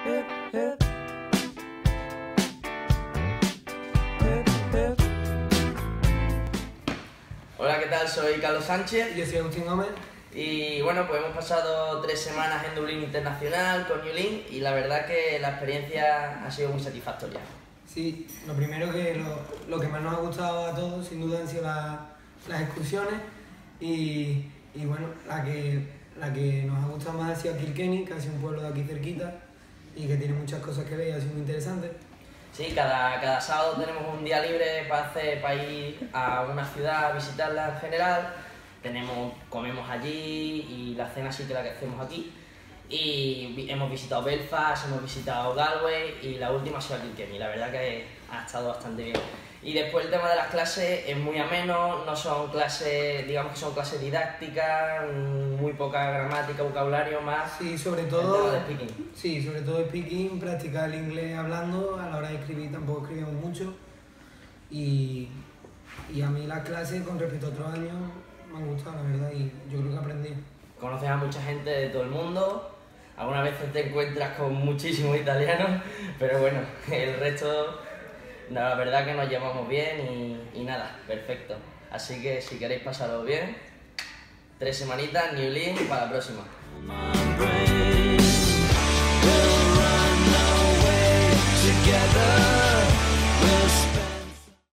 Hola, ¿qué tal? Soy Carlos Sánchez. Yo soy Agustín Gómez. Y bueno, pues hemos pasado 3 semanas en Dublín Internacional con Newlin y la verdad que la experiencia ha sido muy satisfactoria. Sí, lo primero que lo que más nos ha gustado a todos sin duda han sido las excursiones y bueno, la que nos ha gustado más ha sido Kilkenny, que ha sido un pueblo de aquí cerquita y que tiene muchas cosas que ver y ha sido muy interesante. Sí, cada sábado tenemos un día libre para ir a una ciudad a visitarla en general. Comemos allí y la cena sí que la que hacemos aquí. Y hemos visitado Belfast, hemos visitado Galway y la última ha sido Kilkenny. La verdad que ha estado bastante bien. Y después el tema de las clases es muy ameno, no son clases, digamos que son clases didácticas, muy poca gramática, vocabulario más. Sí, sobre todo el tema de speaking. Sí, sobre todo speaking, practicar el inglés hablando, a la hora de escribir tampoco escribimos mucho. Y a mí las clases con respecto a otros años me han gustado, la verdad, y yo creo que aprendí. Conoces a mucha gente de todo el mundo, algunas veces te encuentras con muchísimos italianos, pero bueno, el resto, la verdad que nos llevamos bien y nada, perfecto. Así que si queréis pasarlo bien, 3 semanitas, Newlin para la próxima.